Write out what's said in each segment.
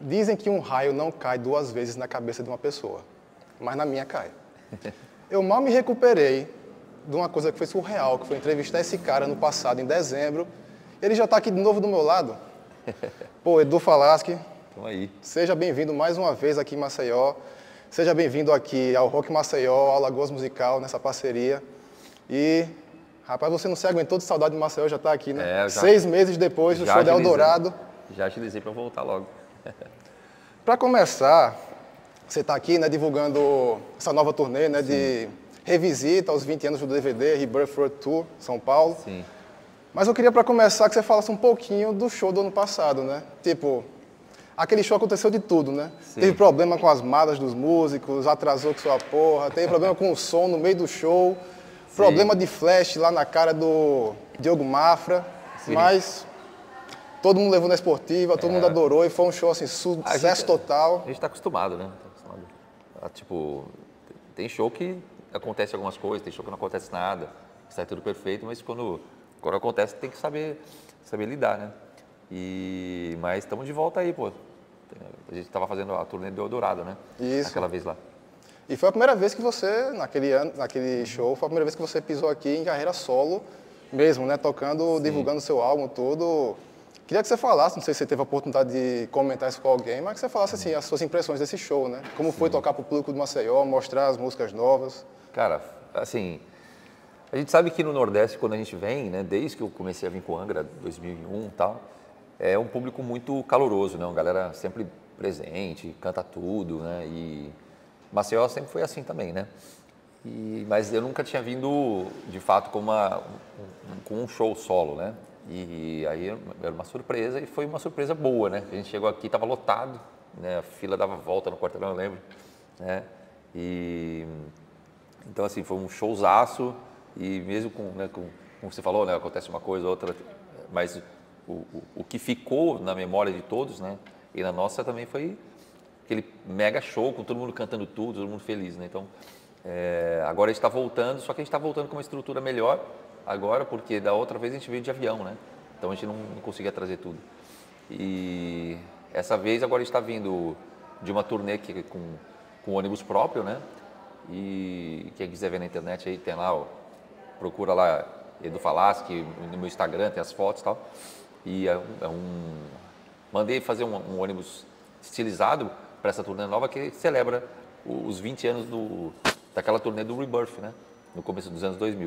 Dizem que um raio não cai 2 vezes na cabeça de uma pessoa, mas na minha cai. Eu mal me recuperei de uma coisa que foi surreal, que foi entrevistar esse cara no passado, em dezembro. Ele já está aqui de novo do meu lado. Pô, Edu Falaschi, seja bem-vindo mais uma vez aqui em Maceió. Seja bem-vindo aqui ao Rock Maceió, ao Lagoas Musical, nessa parceria. E, rapaz, você não se aguentou de saudade de Maceió, já está aqui, né? 6 meses depois do show de Eldorado. Já agilizei para voltar logo. Para começar, você está aqui, né, divulgando essa nova turnê, né, de revisita aos 20 anos do DVD, Rebirth World Tour, São Paulo. Sim. Mas eu queria, para começar, que você falasse um pouquinho do show do ano passado, né? Tipo, aquele show aconteceu de tudo, né? Sim. Teve problema com as malas dos músicos, atrasou com sua porra, teve problema com o som no meio do show, problema de flash lá na cara do Diogo Mafra, mas todo mundo levou na esportiva, todo mundo adorou e foi um show assim, sucesso total. A gente está acostumado, né? Tipo, tem show que acontece algumas coisas, tem show que não acontece nada, sai tudo perfeito, mas quando acontece tem que saber lidar, né? Mas estamos de volta aí, pô. A gente estava fazendo a turnê do Eldorado, né? Isso. Aquela vez lá. E foi a primeira vez que você, naquele show, foi a primeira vez que você pisou aqui em carreira solo mesmo, né? Tocando, divulgando seu álbum, tudo. Queria que você falasse, não sei se você teve a oportunidade de comentar isso com alguém, mas que você falasse assim, as suas impressões desse show, né? Como foi tocar para o público de Maceió, mostrar as músicas novas. Cara, assim, a gente sabe que no Nordeste, quando a gente vem, né, desde que eu comecei a vir com Angra, 2001 e tal, é um público muito caloroso, né? Uma galera sempre presente, canta tudo, né? E Maceió sempre foi assim também, né? Mas eu nunca tinha vindo, de fato, com um show solo, né? E aí era uma surpresa e foi uma surpresa boa, né? A gente chegou aqui, estava lotado, né? A fila dava volta no quarteirão, eu lembro, né? Então, assim, foi um showzaço e mesmo como você falou, né? Acontece uma coisa, outra, mas o que ficou na memória de todos, né? E na nossa também foi aquele mega show com todo mundo cantando tudo, todo mundo feliz, né? Então, agora a gente está voltando, só que a gente está voltando com uma estrutura melhor agora, porque da outra vez a gente veio de avião, né? Então a gente não conseguia trazer tudo. E essa vez agora a gente está vindo de uma turnê com ônibus próprio, né? E quem quiser ver na internet aí tem lá, procura lá Edu Falaschi, no meu Instagram tem as fotos e tal. E mandei fazer um ônibus estilizado para essa turnê nova que celebra os 20 anos daquela turnê do Rebirth, né? No começo dos anos 2000.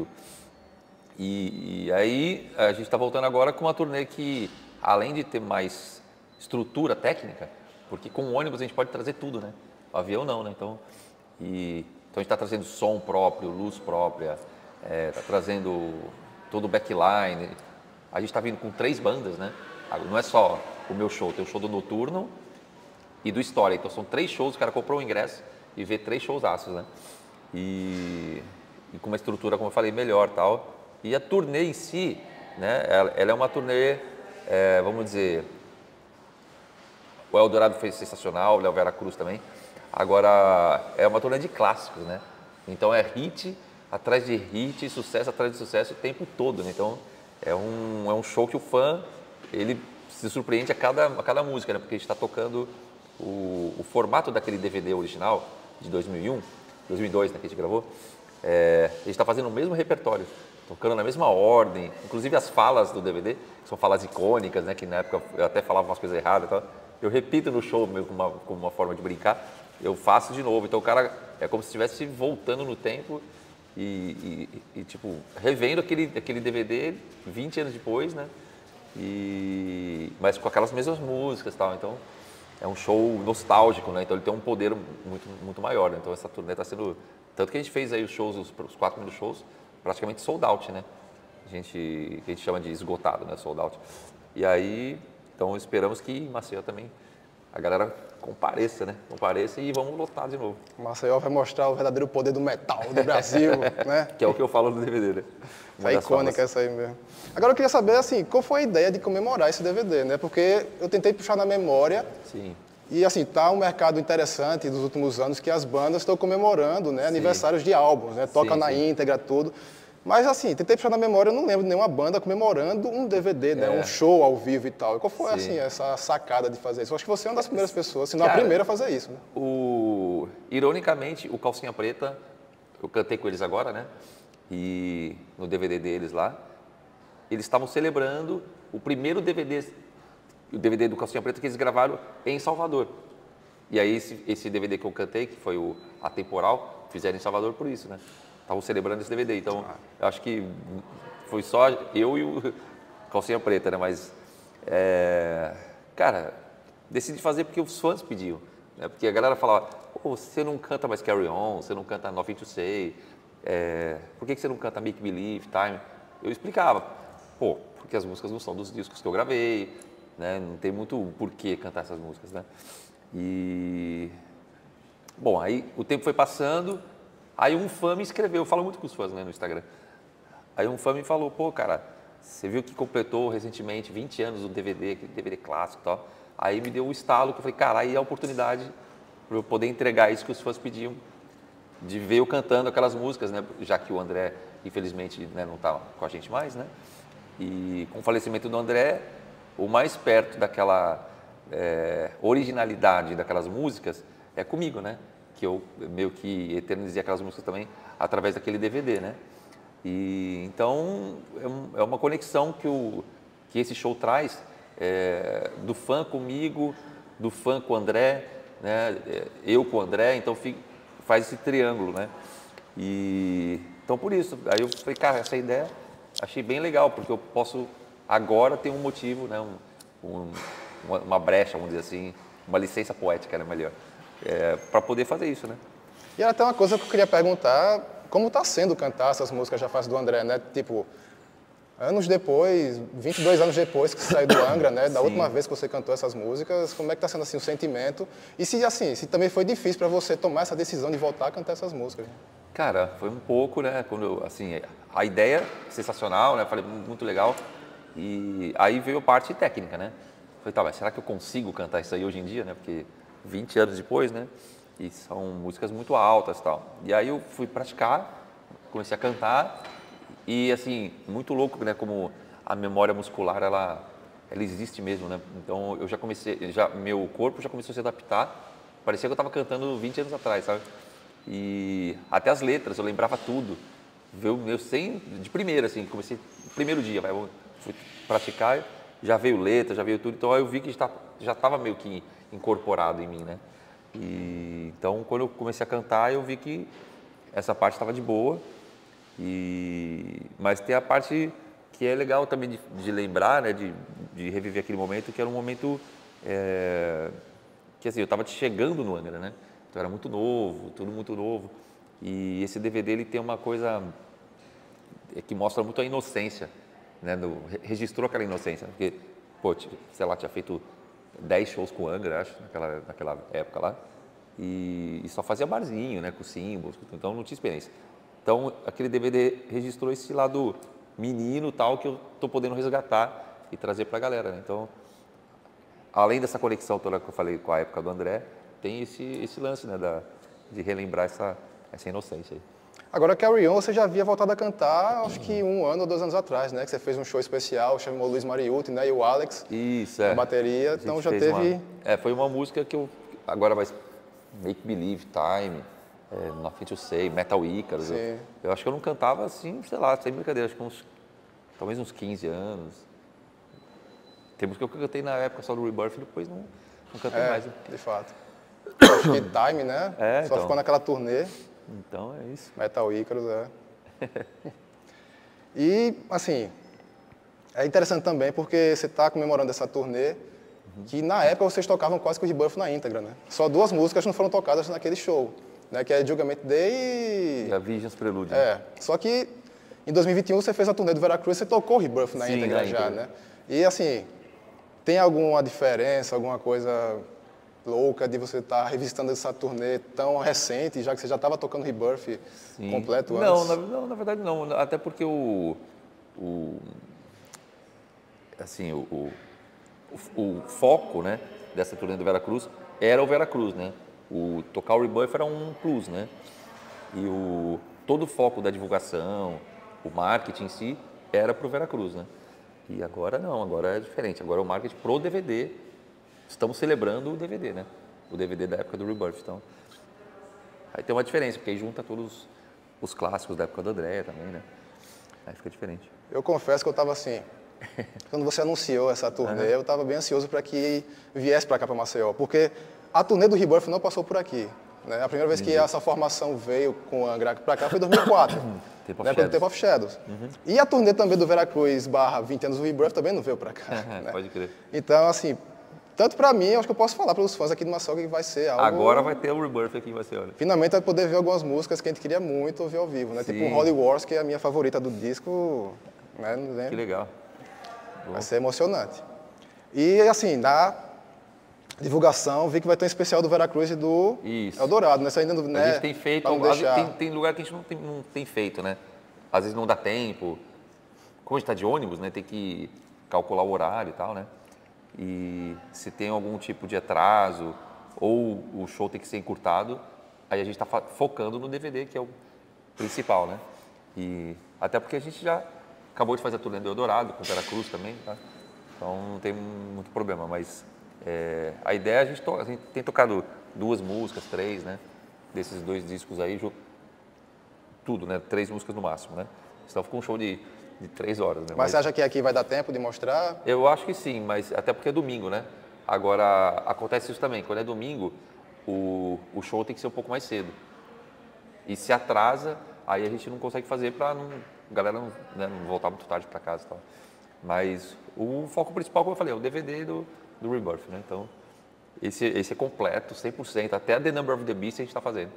E aí a gente está voltando agora com uma turnê que, além de ter mais estrutura técnica, porque com o ônibus a gente pode trazer tudo, né? O avião não, né? Então a gente está trazendo som próprio, luz própria, está trazendo todo o backline. A gente está vindo com 3 bandas, né? Não é só o meu show, tem o show do Noturno e do História. Então são 3 shows, o cara comprou o ingresso e vê 3 showzaços, né? E com uma estrutura, como eu falei, melhor tal. E a turnê em si, né? Ela é uma turnê, vamos dizer, o Eldorado foi sensacional, o Léo Veracruz também. Agora, é uma turnê de clássicos, né? Então é hit atrás de hit, sucesso atrás de sucesso o tempo todo, né? Então é um show que o fã, ele se surpreende a cada música, né? Porque a gente está tocando o formato daquele DVD original de 2001, 2002, né, que a gente gravou. A gente está fazendo o mesmo repertório, tocando na mesma ordem, inclusive as falas do DVD, que são falas icônicas, né? Que na época eu até falava umas coisas erradas e tal. Eu repito no show mesmo como uma forma de brincar, eu faço de novo. Então o cara é como se estivesse voltando no tempo e tipo, revendo aquele DVD 20 anos depois, né? Mas com aquelas mesmas músicas e tal. Então é um show nostálgico, né? Então ele tem um poder muito, muito maior, né? Então essa turnê está sendo... Tanto que a gente fez aí os 4 primeiros shows, praticamente sold out, né? Que a gente chama de esgotado, né? Sold out. E aí, então esperamos que em Maceió também a galera compareça, né? Compareça e vamos lotar de novo. Maceió vai mostrar o verdadeiro poder do metal do Brasil, né? Que é o que eu falo no DVD, né? Essa é icônica, essa aí mesmo. Agora eu queria saber, assim, qual foi a ideia de comemorar esse DVD, né? Porque eu tentei puxar na memória. Sim. E, assim, tá um mercado interessante dos últimos anos que as bandas estão comemorando, né? Aniversários de álbuns, né? Toca na íntegra, tudo. Mas assim, tentei puxar na memória, eu não lembro de nenhuma banda comemorando um DVD, né? Um show ao vivo e tal. E qual foi, assim, essa sacada de fazer isso? Eu acho que você é uma das primeiras pessoas, se não a primeira a fazer isso, né? Ironicamente, o Calcinha Preta, eu cantei com eles agora, né? E no DVD deles lá, eles estavam celebrando o primeiro DVD, o DVD do Calcinha Preta que eles gravaram em Salvador. E aí esse DVD que eu cantei, que foi o Atemporal, fizeram em Salvador por isso, né? Estavam celebrando esse DVD, então eu acho que foi só eu e o Calcinha Preta, né? Mas, cara, decidi fazer porque os fãs pediam, né? Porque a galera falava, pô, você não canta mais Carry On, você não canta Nothing to Say, por que você não canta Make Believe, Time? Eu explicava, pô, porque as músicas não são dos discos que eu gravei, né? Não tem muito porquê cantar essas músicas, né? E, bom, aí o tempo foi passando, aí um fã me escreveu, eu falo muito com os fãs, né, no Instagram. Aí um fã me falou, pô, cara, você viu que completou recentemente 20 anos do DVD, aquele DVD clássico e tal. Aí me deu um estalo que eu falei, cara, aí é a oportunidade para eu poder entregar isso que os fãs pediam, de ver eu cantando aquelas músicas, né, já que o André, infelizmente, né, não está com a gente mais, né. E com o falecimento do André, o mais perto daquela originalidade daquelas músicas é comigo, né? Que eu meio que eternizei aquelas músicas também através daquele DVD, né? E então é uma conexão que esse show traz do fã comigo, do fã com o André, né? Eu com o André, então faz esse triângulo, né? E então por isso, aí eu falei, cara, essa ideia achei bem legal, porque eu posso agora ter um motivo, né? Uma brecha, vamos dizer assim, uma licença poética, né, melhor, para poder fazer isso, né? E era até uma coisa que eu queria perguntar, como está sendo cantar essas músicas Já Faço do André, né? Tipo, anos depois, 22 anos depois que você saiu do Angra, né? Da última vez que você cantou essas músicas, como é que está sendo, assim, o sentimento? E se também foi difícil para você tomar essa decisão de voltar a cantar essas músicas? Cara, foi um pouco, né, quando, assim, a ideia sensacional, né, falei, muito legal, e aí veio a parte técnica, né? Falei, tá, mas será que eu consigo cantar isso aí hoje em dia, né? Porque 20 anos depois, né? E são músicas muito altas e tal. E aí eu fui praticar, comecei a cantar e, assim, muito louco, né? Como a memória muscular, ela existe mesmo, né? Então eu já comecei, meu corpo já começou a se adaptar. Parecia que eu estava cantando 20 anos atrás, sabe? E até as letras, eu lembrava tudo. Eu sem, de primeira, assim, comecei no primeiro dia, fui praticar, já veio letra, já veio tudo, então aí eu vi que já estava meio que incorporado em mim, né? E então quando eu comecei a cantar, eu vi que essa parte estava de boa, mas tem a parte que é legal também de lembrar, né? De reviver aquele momento, que era um momento que assim, eu estava chegando no Angra, né? Então era muito novo, tudo muito novo, e esse DVD ele tem uma coisa que mostra muito a inocência, né, registrou aquela inocência, porque, pô, sei lá, tinha feito 10 shows com o Angra, acho, naquela época lá, e só fazia barzinho, né, com símbolos, então não tinha experiência. Então, aquele DVD registrou esse lado menino tal, que eu tô podendo resgatar e trazer pra galera, né? Então, além dessa conexão toda que eu falei com a época do André, tem esse lance, né, de relembrar essa inocência aí. Agora, Carry On, você já havia voltado a cantar, acho que 1 ano ou 2 anos atrás, né? Que você fez um show especial, chamou o Luiz Mariucci, né? E o Alex, isso, na bateria. Então já teve... foi uma música que eu... Agora vai... Make Believe, Time, Nothing to Say, Metal Icarus. Eu acho que eu não cantava assim, sei lá, sem brincadeira, acho que talvez uns 15 anos. Tem música que eu cantei na época só do Rebirth e depois não cantei mais. Né? De fato. Acho que Time, né? Só então. ficou naquela turnê. Então é isso. Metal Icarus, E, assim, é interessante também porque você está comemorando essa turnê, que na época vocês tocavam quase que o Rebirth na íntegra, né? Só 2 músicas não foram tocadas naquele show, né? Que é Judgment Day e a Visions Prelude. Só que em 2021 você fez a turnê do Veracruz e você tocou o Rebirth na íntegra já, né? E, assim, tem alguma diferença, alguma coisa louca de você estar revisitando essa turnê tão recente, já que você já estava tocando Rebirth completo antes? Não, na verdade não. Até porque o foco, né, dessa turnê do Veracruz era o Veracruz, né? Tocar o Rebirth era um plus, né? E todo o foco da divulgação, o marketing em si era para o Veracruz, né? E agora não, agora é diferente. Agora é o marketing pro DVD. Estamos celebrando o DVD, né? O DVD da época do Rebirth. Então, aí tem uma diferença, porque aí junta todos os clássicos da época do André também, né? Aí fica diferente. Eu confesso que eu estava assim, quando você anunciou essa turnê, eu estava bem ansioso para que viesse para cá, para Maceió, porque a turnê do Rebirth não passou por aqui. Né? A primeira vez que essa formação veio com o Angra para cá foi em 2004, né? Pelo Temple of Shadows. E a turnê também do Veracruz / 20 anos do Rebirth também não veio para cá. Né? Pode crer. Então, assim, tanto para mim, eu acho que eu posso falar para os fãs aqui do Maceió que vai ser algo... Agora vai ter o Rebirth aqui em Maceió. Finalmente vai poder ver algumas músicas que a gente queria muito ouvir ao vivo, né? Sim. Tipo Holy Wars, que é a minha favorita do disco, né? Que legal. Vai ser emocionante. E, assim, na divulgação, vi que vai ter um especial do Veracruz e do Isso. Eldorado, né? Isso ainda, né? A gente tem feito, pra não deixar... tem lugar que a gente não tem feito, né? Às vezes não dá tempo. Como a gente está de ônibus, né? Tem que calcular o horário e tal, né? E se tem algum tipo de atraso ou o show tem que ser encurtado, aí a gente está focando no DVD, que é o principal, né? E até porque a gente já acabou de fazer a turnê do Eldorado, com o Veracruz também, tá? Então não tem muito problema, mas a ideia é a gente tem tocado 2 músicas, 3, né? Desses 2 discos aí, tudo, né? 3 músicas no máximo, né? Então ficou um show de 3 horas, né? Mas você acha que aqui vai dar tempo de mostrar? Eu acho que sim, mas até porque é domingo, né? Agora, acontece isso também, quando é domingo, o show tem que ser um pouco mais cedo. E se atrasa, aí a gente não consegue fazer para a galera não voltar muito tarde para casa e tal. Mas o foco principal, como eu falei, é o DVD do Rebirth, né? Então, esse é completo, 100%, até a The Number of the Beast a gente está fazendo.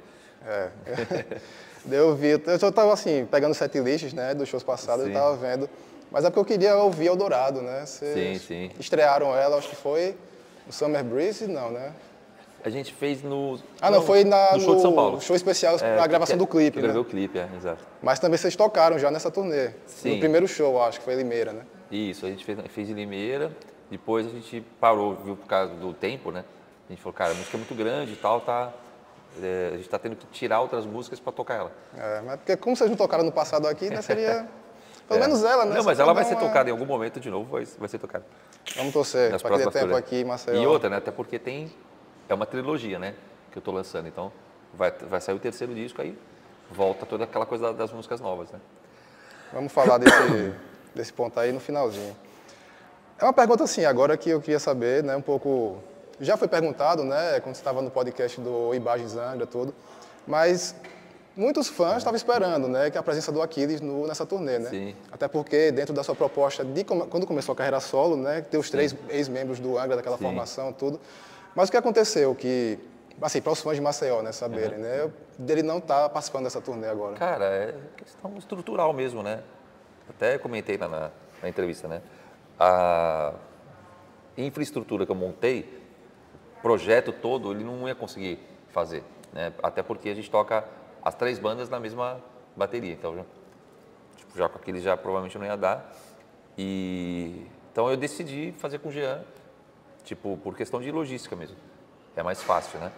Eu vi, eu só estava assim, pegando setlists, né, dos shows passados, Sim. eu estava vendo. Mas é porque eu queria ouvir Eldorado, né? Vocês Sim. estrearam ela, acho que foi no Summer Breeze, não, né? A gente fez no... Não, foi no show de São Paulo. show especial, a gravação do clipe, Eu né? gravei o clipe, exato. Mas também vocês tocaram já nessa turnê. Sim. No primeiro show, acho que foi em Limeira, né? Isso, a gente fez em Limeira, depois a gente parou, viu, por causa do tempo, né? A gente falou, cara, a música é muito grande e tal, a gente está tendo que tirar outras músicas para tocar ela. Mas porque como vocês não tocaram no passado aqui, né, seria... Pelo menos ela, né? Não, mas Só ela pra vai dar ser tocada em algum momento de novo, vai ser tocada. Vamos torcer, Nas para que dê próximas tempo turnês. aqui em Maceió. E outra, né? Até porque é uma trilogia, né? Que eu estou lançando, então vai sair o 3º disco, aí volta toda aquela coisa das músicas novas, né? Vamos falar desse ponto aí no finalzinho. É uma pergunta assim, agora que eu queria saber, né, um pouco... Já foi perguntado, né, quando você estava no podcast do Imagens Angra, tudo, mas muitos fãs estavam esperando, né, que a presença do Aquiles nessa turnê, né? Sim. Até porque dentro da sua proposta, quando começou a carreira solo, né, ter os 3 ex-membros do Angra, daquela formação, tudo. Mas o que aconteceu que, assim, para os fãs de Maceió, né, saberem, né, dele não estar participando dessa turnê agora? Cara, é questão estrutural mesmo, né? Até comentei na entrevista, né? A infraestrutura que eu montei, o projeto todo, ele não ia conseguir fazer, né? Até porque a gente toca as 3 bandas na mesma bateria, então já com aquele já provavelmente não ia dar. Então eu decidi fazer com o Jean, tipo, por questão de logística mesmo. É mais fácil, né?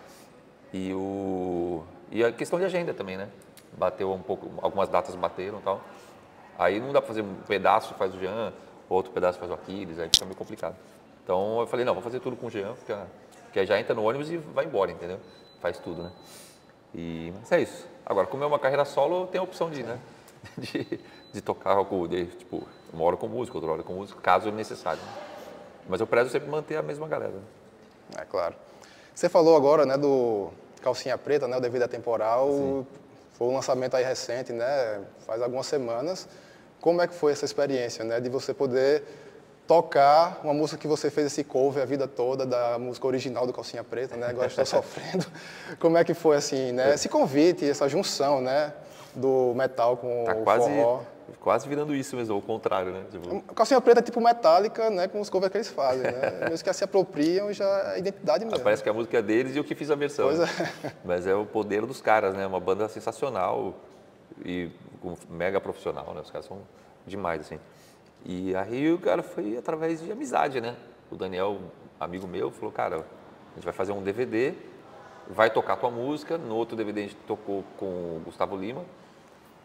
E a questão de agenda também, né? Bateu um pouco, algumas datas bateram e tal. Aí não dá para fazer um pedaço, faz o Jean, outro pedaço faz o Aquiles, aí fica meio complicado. Então eu falei, não, vou fazer tudo com o Jean, porque aí já entra no ônibus e vai embora, entendeu? Faz tudo, né? Mas é isso. Agora, como é uma carreira solo, tem a opção né? de tocar tipo, uma hora com música, outra hora com música, caso necessário. Né? Mas eu prezo sempre manter a mesma galera. Né? É claro. Você falou agora, né, do Calcinha Preta, né, o Devido Atemporal. Sim. Foi um lançamento aí recente, né, faz algumas semanas. Como é que foi essa experiência, né, de você poder tocar uma música que você fez esse cover a vida toda da música original do Calcinha Preta, né? Agora estou sofrendo. Como é que foi assim, né? Esse convite, essa junção, né, do metal com o forró. Quase virando isso mesmo, ao contrário, né? Tipo... O Calcinha Preta é tipo Metallica, né, com os covers que eles fazem, né? Mesmo que se apropriam e já é a identidade mesmo. Parece que a música é deles e eu que fiz a versão. Pois é. Mas é o poder dos caras, né? Uma banda sensacional e mega profissional, né? Os caras são demais, assim. E aí o cara foi através de amizade, né? O Daniel, amigo meu, falou, cara, a gente vai fazer um DVD, vai tocar tua música. No outro DVD a gente tocou com o Gustavo Lima.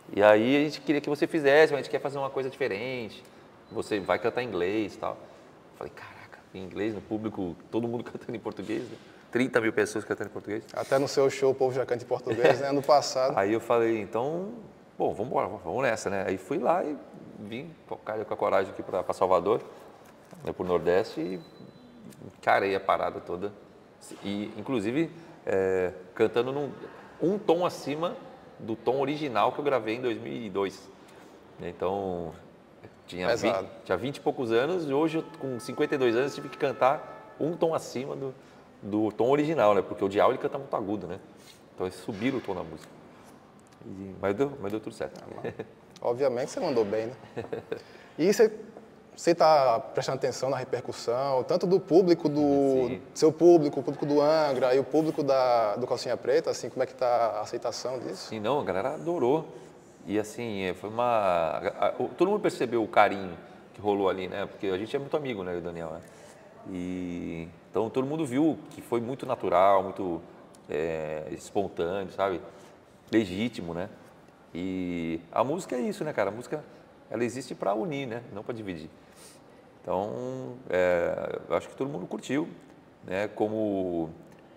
E aí a gente queria que você fizesse, mas a gente quer fazer uma coisa diferente. Você vai cantar em inglês e tal. Falei, caraca, em inglês, no público, todo mundo cantando em português, né? 30 mil pessoas cantando em português. Até no seu show o povo já canta em português, né? Ano passado. Aí eu falei, então, bom, vamos embora, vamos nessa, né? Aí fui lá e vim com a coragem aqui para Salvador, né, pro Nordeste, e encarei a parada toda. E, inclusive, cantando um tom acima do tom original que eu gravei em 2002. Então, tinha 20 e poucos anos, e hoje, com 52 anos, tive que cantar um tom acima do tom original, né? Porque o Dial ele canta muito agudo, né? Então eles subiram o tom da música. Mas deu tudo certo. Obviamente você mandou bem, né? E você está prestando atenção na repercussão, tanto do público, do seu público, o público do Angra e o público do Calcinha Preta, assim, como é que está a aceitação disso? Sim, não, a galera adorou. E assim, foi todo mundo percebeu o carinho que rolou ali, né? Porque a gente é muito amigo, né, o Daniel, né? E então todo mundo viu que foi muito natural, muito espontâneo, sabe? Legítimo, né? E a música é isso, né, cara? A música, ela existe para unir, né? Não para dividir. Então, eu acho que todo mundo curtiu, né? Como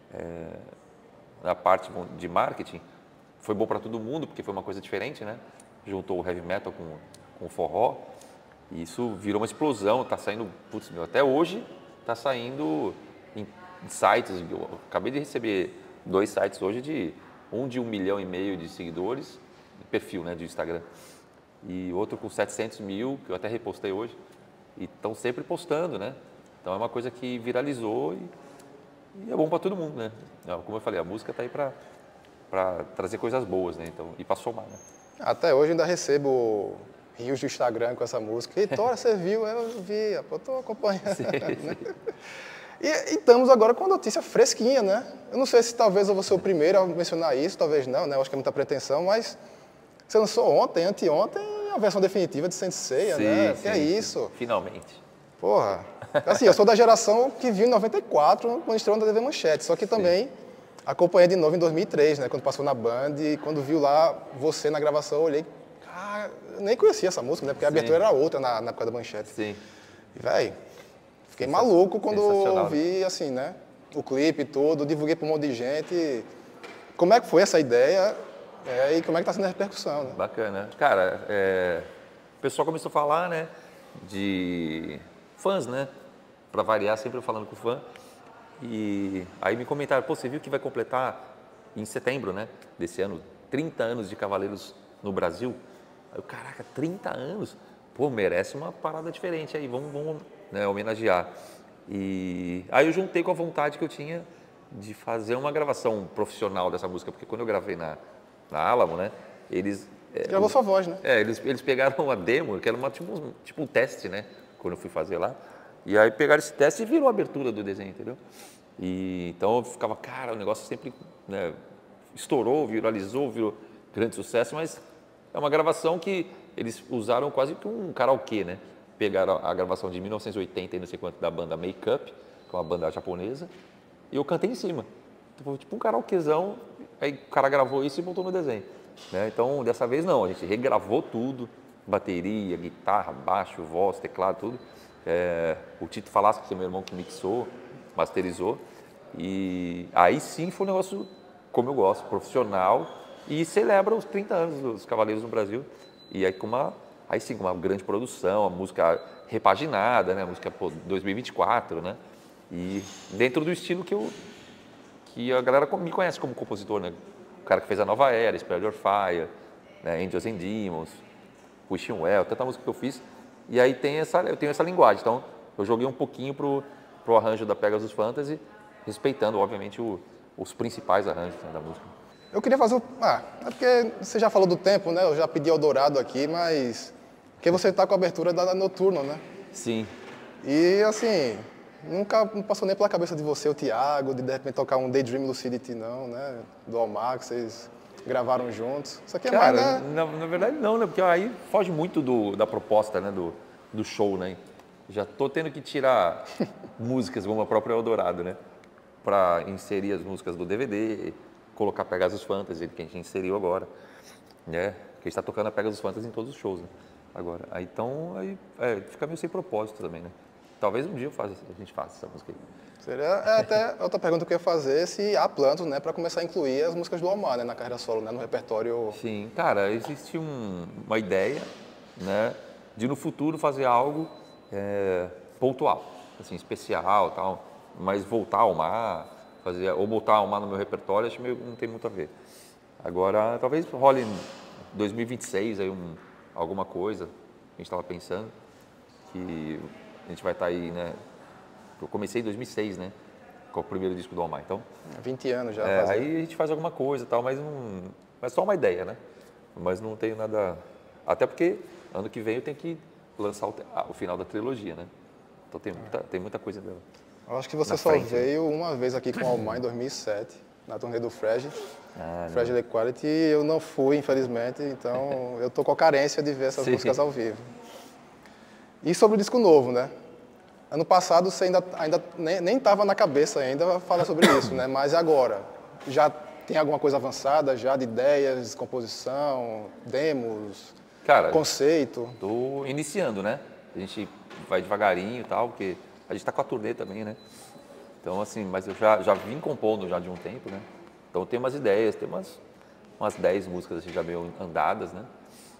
na parte de marketing, foi bom para todo mundo, porque foi uma coisa diferente, né? Juntou o heavy metal com o forró, e isso virou uma explosão, tá saindo, putz, meu, até hoje tá saindo em sites, eu acabei de receber 2 sites hoje de 1,5 milhão de seguidores, de perfil, né, de Instagram, e outro com 700 mil, que eu até repostei hoje, e estão sempre postando, né? Então é uma coisa que viralizou e é bom para todo mundo, né? Como eu falei, a música tá aí para trazer coisas boas, né? Então, e para somar, né? Até hoje ainda recebo rios do Instagram com essa música. Vitória, você viu? Eu vi, eu tô acompanhando. Sim, né? E estamos agora com a notícia fresquinha, né? Eu não sei se talvez eu vou ser o primeiro a mencionar isso, talvez não, né? Eu acho que é muita pretensão, mas você lançou ontem, anteontem, a versão definitiva de Senseia, né? Que é isso? Finalmente. Porra. Assim, eu sou da geração que viu em 94, quando estreou na TV Manchete, só que também acompanhei de novo em 2003, né? Quando passou na Band, e quando viu lá você na gravação, eu olhei, cara, eu nem conhecia essa música, né? Porque a abertura era outra na época da Manchete. Sim. E, velho, fiquei maluco quando eu vi, assim, né? O clipe todo, divulguei para um monte de gente. Como é que foi essa ideia e como é que está sendo a repercussão, né? Bacana. Cara, o pessoal começou a falar, né, de fãs, né? Para variar, sempre eu falando com fã. E aí me comentaram, pô, você viu que vai completar em setembro, né, desse ano, 30 anos de Cavaleiros no Brasil? Aí eu, caraca, 30 anos? Pô, merece uma parada diferente aí, vamos né, homenagear. E aí eu juntei com a vontade que eu tinha de fazer uma gravação profissional dessa música, porque quando eu gravei na Alamo, né, eles... Gravou sua voz, né? Eles pegaram uma demo, que era tipo um teste, né, quando eu fui fazer lá. E aí pegaram esse teste e virou a abertura do desenho, entendeu? E então eu ficava, cara, o negócio sempre, né, estourou, viralizou, virou grande sucesso, mas é uma gravação que eles usaram quase que um karaokê, né? Pegaram a gravação de 1980 e não sei quanto da banda Make Up, que é uma banda japonesa, e eu cantei em cima. Tipo um karaokezão, aí o cara gravou isso e botou no desenho. Né? Então, dessa vez não, a gente regravou tudo, bateria, guitarra, baixo, voz, teclado, tudo. O Tito Falasco, que é meu irmão que mixou, masterizou, e aí sim foi um negócio, como eu gosto, profissional, e celebra os 30 anos dos Cavaleiros no Brasil, e aí com uma grande produção, a música repaginada, né, a música 2024, né, e dentro do estilo que a galera me conhece como compositor, né, o cara que fez a Nova Era, Spirit of Fire, né, Angels and Demons, Wishing Well, tanta música que eu fiz. E aí eu tenho essa linguagem, então eu joguei um pouquinho pro arranjo da Pegasus Fantasy, respeitando, obviamente, os principais arranjos, né, da música. Eu queria fazer é porque você já falou do tempo, né? Eu já pedi Eldorado aqui, mas... Porque você está com a abertura da Noturno, né? Sim. E, assim, não passou nem pela cabeça de você, o Thiago, de repente tocar um Daydream Lucidity, não, né? Do Almax, vocês gravaram juntos. Isso aqui é Cara, mais, né? na verdade não, né? Porque aí foge muito da proposta, né? Do show, né? Já tô tendo que tirar músicas como a própria Eldorado, né? Para inserir as músicas do DVD, colocar Pegasus Fantasy, que a gente inseriu agora, né? Porque a gente está tocando a Pegasus Fantasy em todos os shows, né? Agora, aí, então, fica meio sem propósito também, né? Talvez um dia a gente faça essa música aí. Seria até outra pergunta que eu ia fazer, se há planos, né, para começar a incluir as músicas do Almar, né, na carreira solo, né, no repertório. Sim, cara, existe uma ideia, né, de no futuro fazer algo pontual, assim, especial, tal, mas voltar ao mar, ou botar ao mar no meu repertório, acho que não tem muito a ver. Agora, talvez role em 2026 aí alguma coisa, a gente estava pensando, que a gente vai estar aí, né? Eu comecei em 2006, né? Com o primeiro disco do Almar, então... 20 anos já. Aí a gente faz alguma coisa e tal, mas não... É só uma ideia, né? Mas não tenho nada... Até porque ano que vem eu tenho que lançar o final da trilogia, né? Então tem muita coisa dela. Eu acho que você só veio uma vez aqui com o Almar em 2007, na turnê do Fragile. Fragile Equality, eu não fui, infelizmente, então eu tô com a carência de ver essas músicas ao vivo. E sobre o disco novo, né? Ano passado você ainda nem estava na cabeça ainda falar sobre isso, né? Mas agora, já tem alguma coisa avançada já de ideias, composição, demos, conceito? Tô iniciando, né? A gente vai devagarinho e tal, porque a gente tá com a turnê também, né? Então, assim, mas eu já vim compondo já de um tempo, né? Então tem umas ideias, tem umas 10 músicas assim, já meio andadas, né?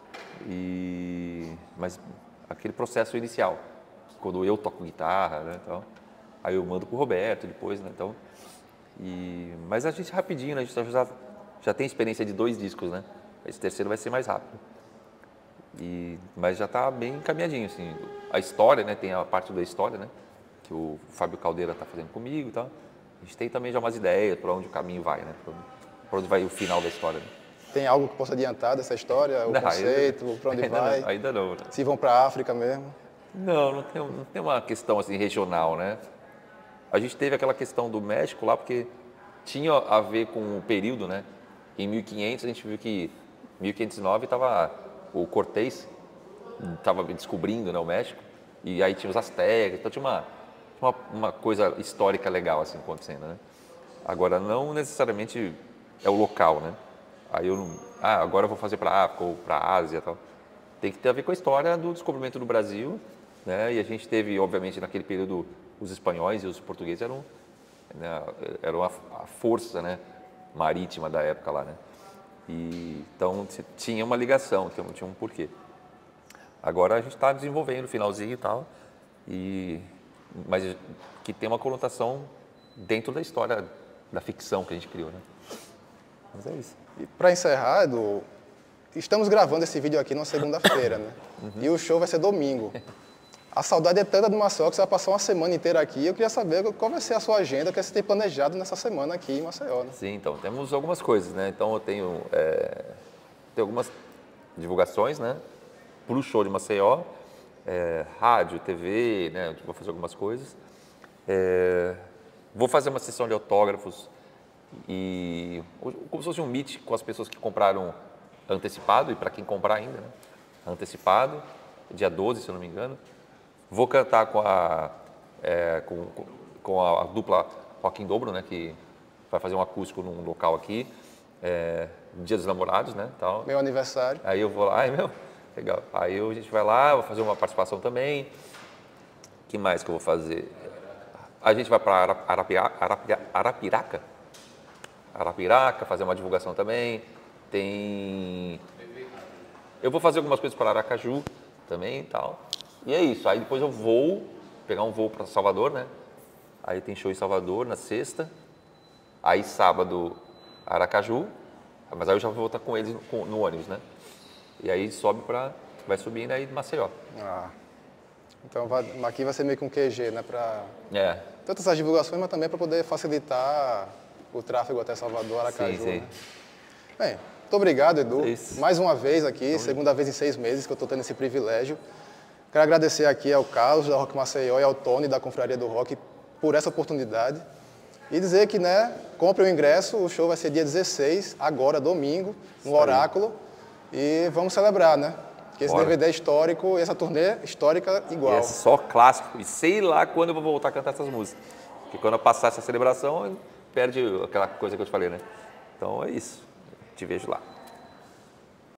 Mas aquele processo inicial, quando eu toco guitarra, né? Então, aí eu mando pro Roberto depois, né? Então, mas a gente rapidinho, né? A gente já tem experiência de 2 discos, né? Esse terceiro vai ser mais rápido. Mas já está bem encaminhadinho, assim. A história, né? Tem a parte da história, né? Que o Fábio Caldeira está fazendo comigo e tal. A gente tem também já umas ideias para onde o caminho vai, né? Para onde vai o final da história. Né? Tem algo que possa adiantar dessa história? O conceito, para onde vai? Ainda não. Né? Se vão para a África mesmo? Não tem uma questão assim regional, né? A gente teve aquela questão do México lá, porque tinha a ver com o período, né? Em 1500 a gente viu que em 1509 estava o Cortés, estava descobrindo, né, o México, e aí tinha os astecas, então tinha uma coisa histórica legal assim acontecendo, né? Agora não necessariamente é o local, né? Aí agora eu vou fazer para a África ou para a Ásia, tal. Tem que ter a ver com a história do descobrimento do Brasil, né? E a gente teve, obviamente, naquele período os espanhóis e os portugueses eram a força, né, marítima da época lá, né? Então tinha uma ligação, tinha um porquê. Agora a gente está desenvolvendo o finalzinho e tal, mas que tem uma conotação dentro da história da ficção que a gente criou, né? Mas é isso. E para encerrar, Edu, estamos gravando esse vídeo aqui numa segunda-feira, né? E o show vai ser domingo. A saudade é tanta do Maceió que você vai passar uma semana inteira aqui. Eu queria saber qual vai ser a sua agenda, o que você tem planejado nessa semana aqui em Maceió, né? Sim, então, temos algumas coisas, né? Então eu tenho algumas divulgações, né? Para o show de Maceió, rádio, TV, né? Vou fazer algumas coisas. Vou fazer uma sessão de autógrafos como se fosse um meet com as pessoas que compraram antecipado e para quem comprar ainda, né? Antecipado, dia 12, se eu não me engano. Vou cantar com a dupla Rock em Dobro, né? Que vai fazer um acústico num local aqui, Dia dos Namorados, né? Tal. Meu aniversário. Aí eu vou lá, legal. Aí a gente vai lá, vou fazer uma participação também. O que mais que eu vou fazer? A gente vai para Arapiraca, fazer uma divulgação também. Eu vou fazer algumas coisas para Aracaju também e tal. E é isso. Aí depois eu vou pegar um voo para Salvador, né? Aí tem show em Salvador na sexta. Aí sábado, Aracaju. Mas aí eu já vou estar com eles no ônibus, né? E aí vai subindo aí de Maceió. Então aqui vai ser meio que um QG, né? Tanto essas divulgações, mas também para poder facilitar o tráfego até Salvador, Aracaju. Sim. Né? Bem, muito obrigado, Edu. Mais uma vez aqui, segunda vez em 6 meses que eu estou tendo esse privilégio. Quero agradecer aqui ao Carlos, da Rock Maceió, e ao Tony, da Confraria do Rock, por essa oportunidade. E dizer que, né, compre o ingresso, o show vai ser dia 16, agora, domingo, no Oráculo. E vamos celebrar, né? Que esse DVD é histórico e essa turnê histórica igual. E é só clássico. E sei lá quando eu vou voltar a cantar essas músicas. Porque quando eu passar essa celebração, perde aquela coisa que eu te falei, né? Então é isso. Te vejo lá.